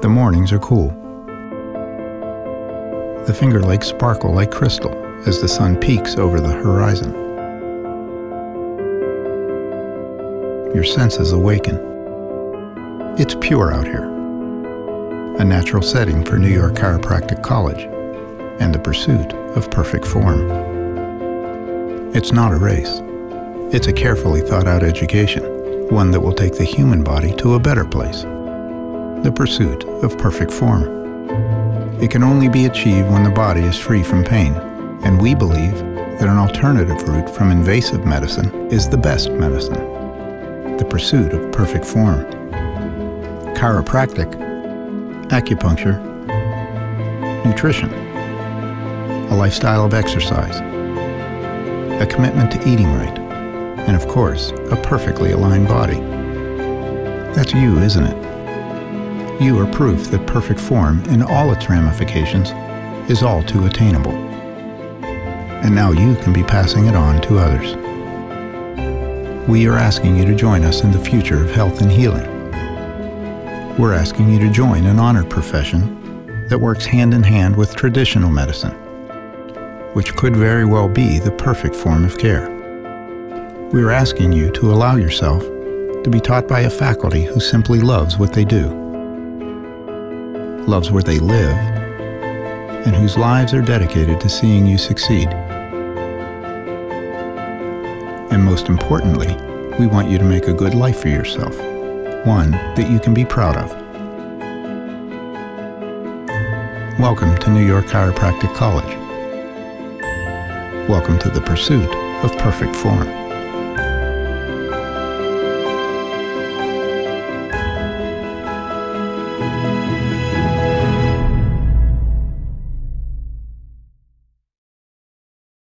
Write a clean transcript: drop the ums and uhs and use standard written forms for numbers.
The mornings are cool. The Finger Lakes sparkle like crystal as the sun peaks over the horizon. Your senses awaken. It's pure out here. A natural setting for New York Chiropractic College and the pursuit of perfect form. It's not a race. It's a carefully thought out education, one that will take the human body to a better place. The pursuit of perfect form. It can only be achieved when the body is free from pain, and we believe that an alternative route from invasive medicine is the best medicine. The pursuit of perfect form. Chiropractic, acupuncture, nutrition, a lifestyle of exercise, a commitment to eating right, and of course, a perfectly aligned body. That's you, isn't it? You are proof that perfect form in all its ramifications is all too attainable. And now you can be passing it on to others. We are asking you to join us in the future of health and healing. We're asking you to join an honored profession that works hand in hand with traditional medicine, which could very well be the perfect form of care. We're asking you to allow yourself to be taught by a faculty who simply loves what they do, loves where they live, and whose lives are dedicated to seeing you succeed. And most importantly, we want you to make a good life for yourself, one that you can be proud of. Welcome to New York Chiropractic College. Welcome to the pursuit of perfect form.